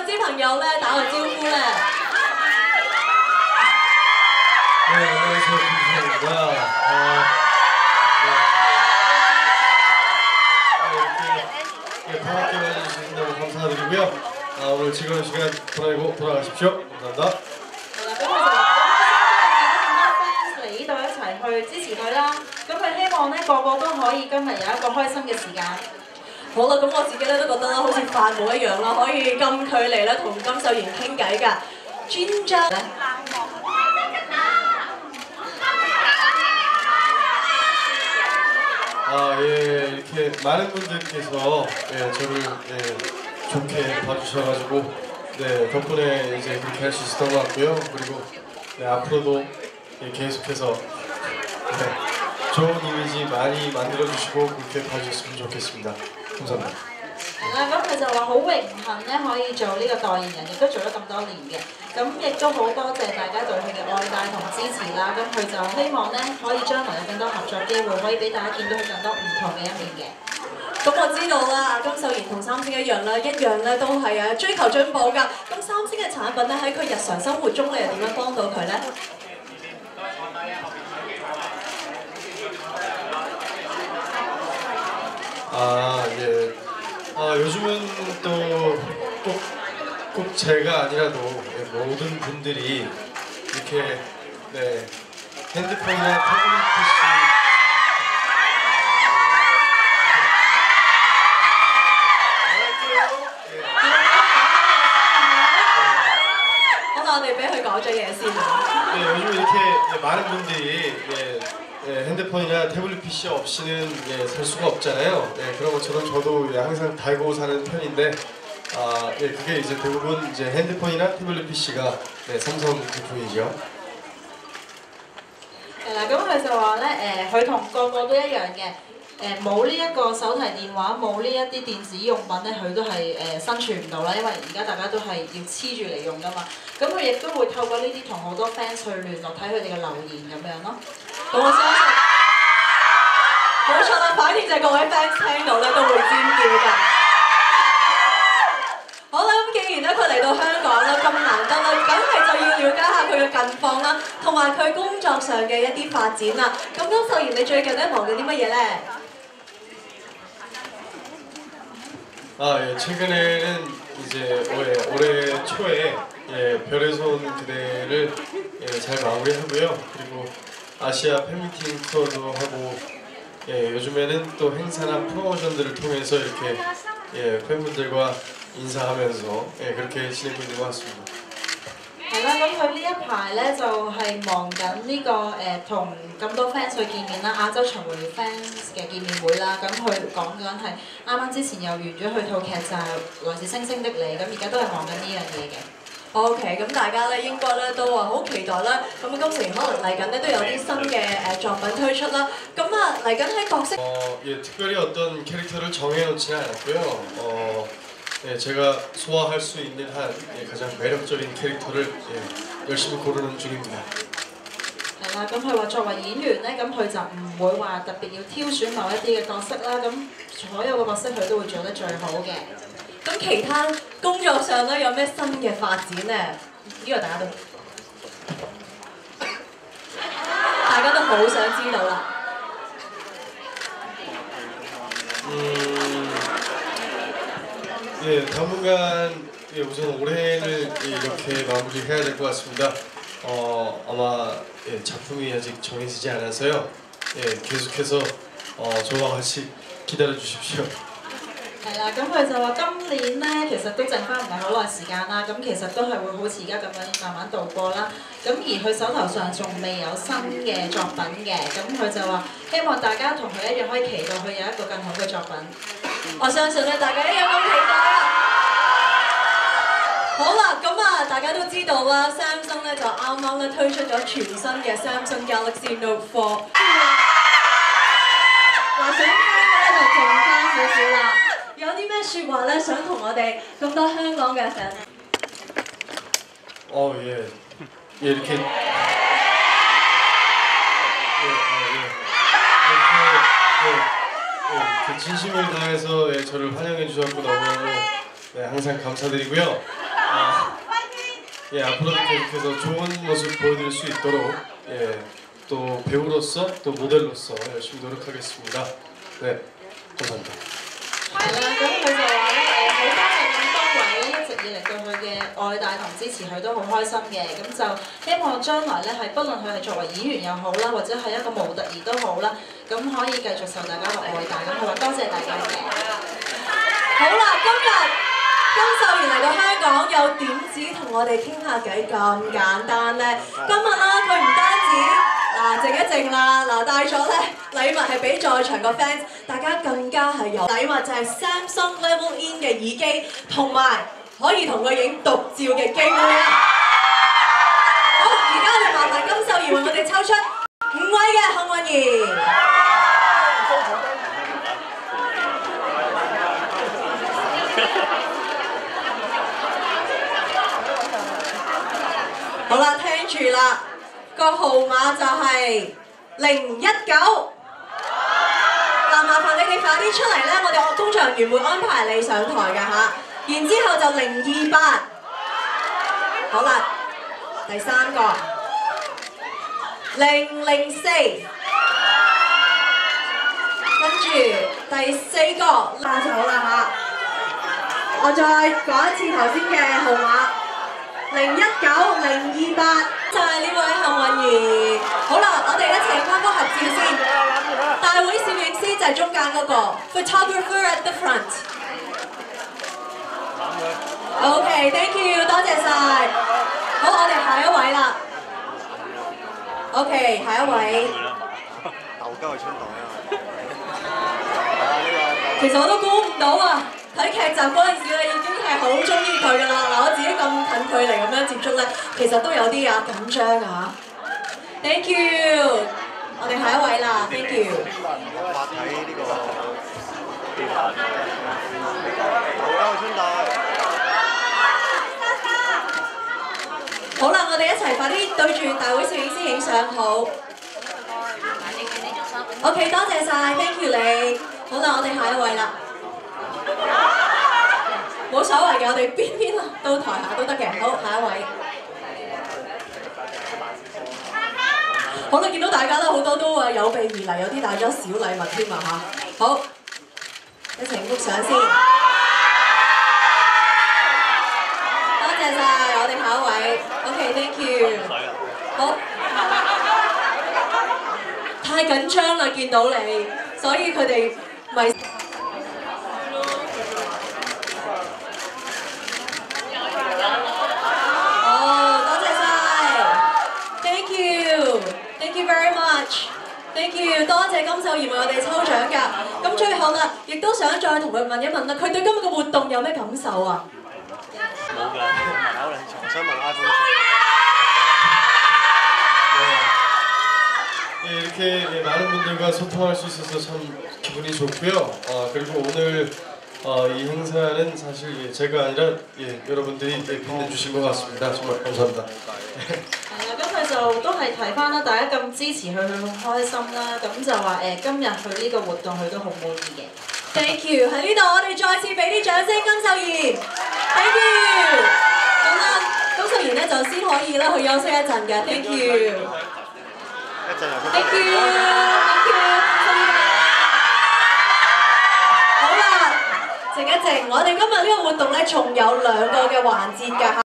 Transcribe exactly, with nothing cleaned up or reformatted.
啲朋友咧打個招呼咧。 네, 안녕하세요. 김수현입니다. 어, 네. 네, 이렇게 반갑게 맞이해주셔서 감사드리고요. 아, 오늘 즐거운 시간 보내고 돌아가십시오. 감사합니다. 嚟呢度一齊去支持佢啦。咁佢希望咧個個都可以今日有一個開心嘅時間。 好啦，咁我自己咧都覺得啦，好似發夢一樣啦，可以近距離咧同金秀賢傾偈㗎。Ginger咧。 아, 예, 이렇게 많은 분들께서 예, 저를 예, 좋게 봐주셔가지고 네, 덕분에 이제 그렇게 할 수 있었던 것 같고요. 그리고 네, 앞으로도 예, 계속해서 네, 좋은 이미지 많이 만들어주시고 그렇게 봐주셨으면 좋겠습니다. 감사합니다. 係啦，咁佢就話好榮幸咧可以做呢個代言人，亦都做咗咁多年嘅，咁亦都好多謝大家對佢嘅愛戴同支持啦。咁佢就希望咧可以將來有更多合作機會，可以俾大家見到佢更多唔同嘅一面嘅。 咁我知道啦，金秀賢同三星一樣啦，一樣咧都係啊追求進步㗎。咁三星嘅產品咧喺佢日常生活中，你又點樣幫到佢咧？ 아, 예. 아, 요즘은 또 꼭, 꼭 제가 아니라도 예, 모든 분들이 이렇게 네, 핸드폰이나 태블릿 피씨 네, 요즘 이렇게 예, 많은 분들이 예, 예, 핸드폰이나 태블릿 피씨 없이는 예, 살 수가 없잖아요. 예, 그런 것처럼 저도 예, 항상 달고 사는 편인데, 아, 예, 그게 이제 대부분 이제 핸드폰이나 태블릿 피씨가 네, 삼성 제품이죠. 係啦，咁佢就話咧誒，佢同個個都一樣嘅。 誒冇呢一個手提電話，冇呢一啲電子用品咧，佢都係誒生存唔到啦，因為而家大家都係要黐住嚟用噶嘛。咁佢亦都會透過呢啲同好多 fans 去聯絡，睇佢哋嘅留言咁樣咯。咁我相信，冇錯啦，反正就係各位 fans 聽到咧都會尖叫㗎。 好啦，咁既然咧佢嚟到香港啦，咁難得啦，梗係就要了解下佢嘅近況啦，同埋佢工作上嘅一啲發展啦。咁金秀賢，你最近咧忙緊啲乜嘢咧？ 아, 예, 최근에는 이제 올해, 올해 초에 예, 별의 손 그대를 예, 잘 마무리하고요. 그리고 아시아 팬미팅 투어도 하고 예, 요즘에는 또 행사나 프로모션들을 통해서 이렇게 예, 팬분들과 인사하면서 예, 그렇게 지내고 있는 것 같습니다. 係啦，咁佢呢一排咧就係忙緊呢個誒同咁多 fans 去見面啦，亞洲巡迴 fans 嘅見面會啦。咁佢講緊係啱啱之前又完咗佢套劇就係來自星星的你，咁而家都係忙緊呢樣嘢嘅。 OK， 咁大家咧應該咧都話好期待啦。咁金秀賢可能嚟緊咧都有啲新嘅誒作品推出啦。咁啊嚟緊喺角色 어, 예, 특별히 어떤 캐릭터를 정해놓지는 않았고요. 어, 예, 제가 소화할 수 있는 한 예, 가장 매력적인 캐릭터를 예, 열심히 고르는 중입니다. 係啦，咁佢話作為演員咧，咁佢就唔會話特別要挑選某一啲嘅角色啦。咁所有嘅角色佢都會做得最好嘅。 咁其他工作上咧有咩新嘅發展咧？呢個大家都大家都好想知道啦。 음, 예, 당분간 예, 우선 올해를 예, 이렇게 마무리해야 될 것 같습니다. 어, 아마 예, 작품이 아직 정해지지 않아서요. 예, 계속해서 어, 저와 같이 기다려 주십시오. 係啦，咁佢就話今年咧其實都剩翻唔係好耐時間啦，咁其實都係會好似而家咁樣慢慢度過啦。咁而佢手頭上仲未有新嘅作品嘅，咁佢就話希望大家同佢一樣可以期待佢有一個更好嘅作品。 我相信咧大家一樣咁期待啊！好啦，咁啊大家都知道啦 ，Samsung 咧就啱啱咧推出咗全新嘅 Samsung Galaxy Note Four。嗱，想聽嘅咧就靜翻少少啦。 有啲咩説話咧，想同我哋咁多香港嘅 fans？ 어, 예, 예 이렇게 예, 어, 예. 이렇게, 예, 예, 진심을 다해서 예, 저를 환영해 주셨고 너무 네, 항상 감사드리고요. 예, 앞으로도 계속해서 좋은 모습 보여드릴 수 있도록 예, 또 배우로서 또 모델로서 열심히 노력하겠습니다. 네, 감사합니다. 係啦，咁佢就話咧誒，好多謝咁多位一直以嚟對佢嘅愛戴同支持，佢都好開心嘅。咁就希望將來咧係，不論佢係作為演員又好啦，或者係一個模特兒都好啦，咁可以繼續受大家嘅愛戴。咁佢話多謝大家嘅。 好啦，今日金秀賢嚟到香港，又點止同我哋傾下偈咁簡單呢？今日啦，佢唔單止嗱靜一靜啦，嗱帶咗咧禮物係俾在場個 fans， 大家更加係有禮物就係 Samsung Level In 嘅耳機，同埋可以同佢影獨照嘅機會啊！好，而家我哋麻煩金秀賢為我哋抽出五位嘅幸運兒。好啦，聽住啦，個號碼就係零一九。嗱，麻煩你哋快啲出嚟咧，我哋工作人員會安排你上台㗎嚇。然之後就零二八。好啦，第三個零零四，跟住第四個拉走啦嚇。我再講一次頭先嘅號碼。零一九零二八，就係呢位幸運兒。好啦，我哋一齊翻個合照先。大會攝影師就係中間嗰個 ，photographer at the front。OK，thank you， 多謝晒。好，我哋下一位啦。OK， 下一位。豆膠係春袋啊！其實我都估唔到啊！睇劇集嗰陣時咧，已經係好中意佢㗎啦。嗱，我自己咁近距離咁樣接觸咧，其實都有啲啊緊張啊。Thank you， 我哋下一位啦 ，Thank you。發睇呢個電台，好啦，春袋。好啦，我哋一齊快啲對住大會攝影師影相，好。OK， 多謝晒 ，Thank you 你。好啦，我哋下一位啦。冇所謂嘅，我哋邊邊到台下都得嘅。好，下一位。好啦，見到大家都好多都啊有備而嚟，有啲帶咗小禮物添啊嚇。好，一齊影幅相先。多謝晒，我哋下一位。OK，thank you。好。太緊張啦，見到你，所以佢哋咪。Thank you， 多謝金秀賢為我哋抽獎㗎。咁最後啦，亦都想再同佢問一問啦，佢對今日嘅活動有咩感受啊？冇㗎，問我想問 iPhone。 네, 이렇게 많은 분들과 소통할 수 있어서 참 기분이 좋고요. 어, 그리고 오늘 어, 이 행사는 사실 제가 아니라 예, 여러분들이 빛내주신 것 같습니다. 정말 감사합니다. 係啦，咁佢就都係提翻啦，大家咁支持佢，佢好開心啦。咁就話誒，今日佢呢個活動佢都好滿意嘅。 Thank you， 喺呢度我哋再次俾啲掌聲金秀賢 ，Thank you。咁啦，金秀賢咧就先可以咧去休息一陣嘅 ，Thank you。Thank you，Thank you， 好啦，靜一靜，我哋今日呢個活動咧仲有兩個嘅環節㗎。